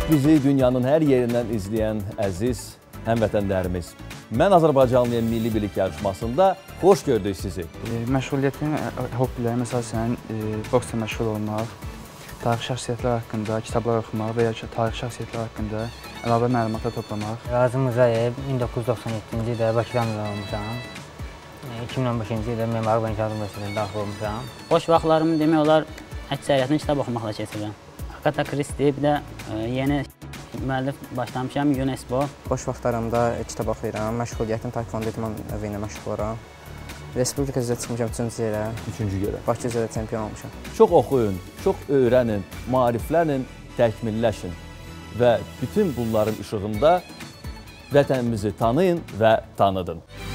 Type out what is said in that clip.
bizi dünyanın hər yerindən izləyən əziz həmvətənlərimiz. Mən Azərbaycanlıyam Milli Birlik yarışmasında xoş gördük sizi. Məşğuliyyətim, hobbilərim əsasən boksla məşğul olmaq, tarixi şəxsiyyətlər haqqında kitablar oxumaq və ya tarixi şəxsiyyətlər haqqında əlavə məlumatlar toplamaq. Razım Rzayev 1997-ci ildə Bakıda məzun olmuşam. 2015-ci ildə Memarlıq və İnşaat Universitetində daxil olmuşam. Boş vaxtlarımı demək olar əksəriyyətini kitab oxumaqla keçirirəm. Agatha Christie, bir də yeni müəllif başlamışam, UNESCO. Boş vaxtlarımda kitab oxuyuram, məşğuliyyətim taekwondo idman növü ilə məşğul olaram. Respublika üzrə çıxmışam 3-cü yerə. 3-cü yerə. Bakı üzrə çempion olmuşam. Çox oxuyun, çox öyrənin, maariflənin, təkmilləşin və bütün bunların işığında vətənimizi tanıyın və tanıdın.